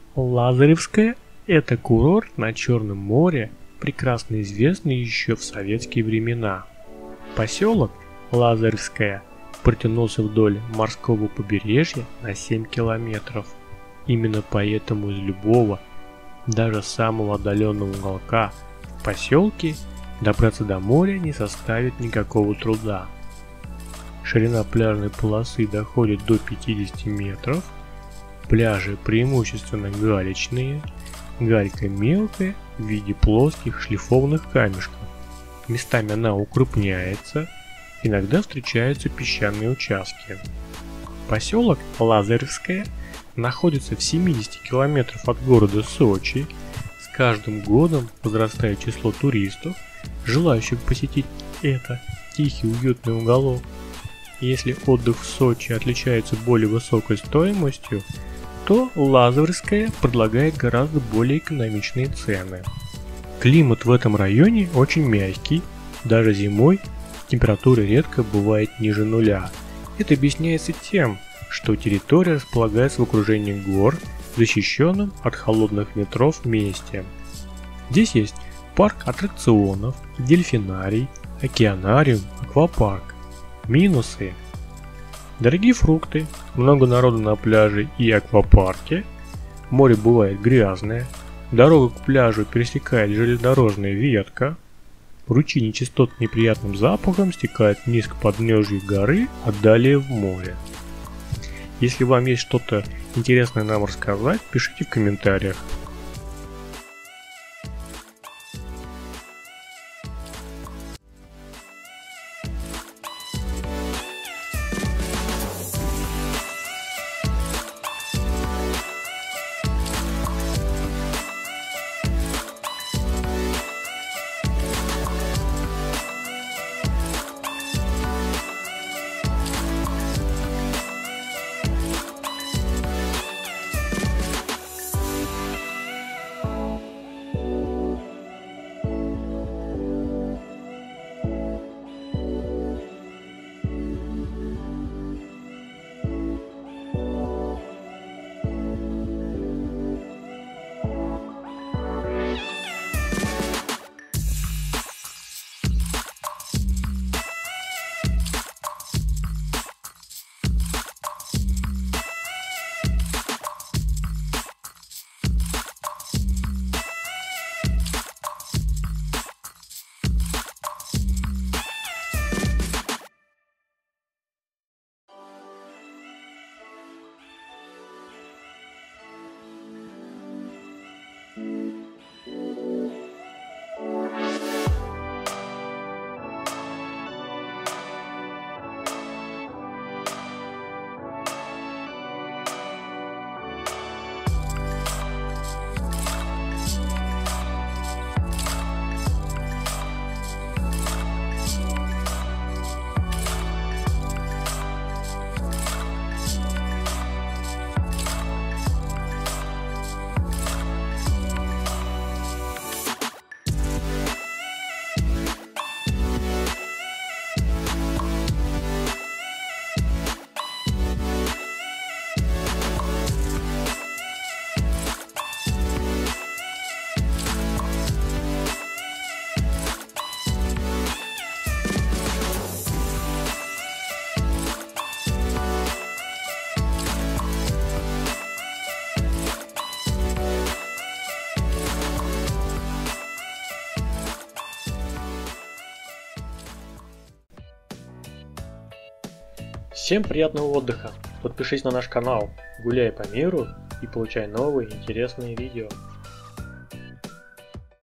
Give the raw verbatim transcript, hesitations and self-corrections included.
Лазаревское – это курорт на Черном море, прекрасно известный еще в советские времена. Поселок Лазаревское протянулся вдоль морского побережья на семь километров. Именно поэтому из любого, даже самого отдаленного уголка в поселке добраться до моря не составит никакого труда. Ширина пляжной полосы доходит до пятидесяти метров. Пляжи преимущественно галечные, галька мелкая в виде плоских шлифованных камешков. Местами она укрупняется, иногда встречаются песчаные участки. Поселок Лазаревское находится в семидесяти километрах от города Сочи. С каждым годом возрастает число туристов, желающих посетить это тихий уютный уголок. Если отдых в Сочи отличается более высокой стоимостью, то Лазаревское предлагает гораздо более экономичные цены. Климат в этом районе очень мягкий, даже зимой температура редко бывает ниже нуля. Это объясняется тем, что территория располагается в окружении гор, защищенном от холодных ветров месте. Здесь есть парк аттракционов, дельфинарий, океанариум, аквапарк. Минусы: дорогие фрукты, много народу на пляже и аквапарке, море бывает грязное, дорога к пляжу пересекает железнодорожная ветка, ручьи нечистот неприятным запахом стекают вниз к подножью горы, а далее в море. Если вам есть что-то интересное нам рассказать, пишите в комментариях. Всем приятного отдыха! Подпишись на наш канал, гуляй по миру и получай новые интересные видео.